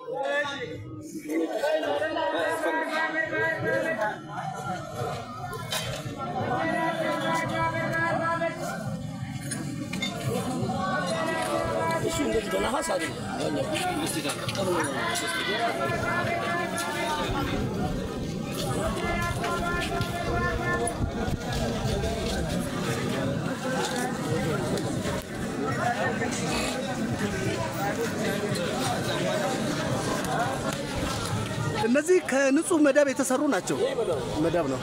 Isso ainda de dona Raçada. እነዚህ ከንጹህ መዳብ የተሰሩ ናቸው። መዳብ ነው።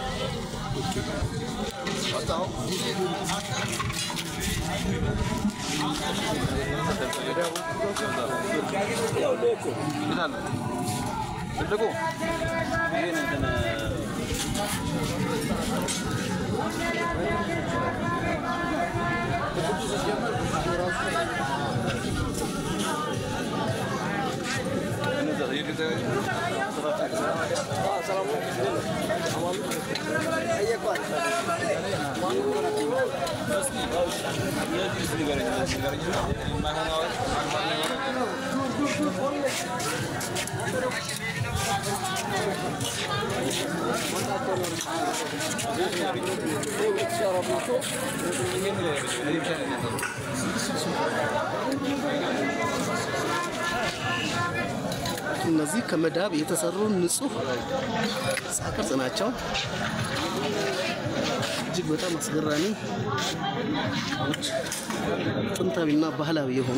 እነዚህ ከመዳብ የተሰሩ ንጹህ ቅርጽ ናቸው። እጅግ በጣም አስገራሚ ጥንታዊና ባህላዊ የሆኑ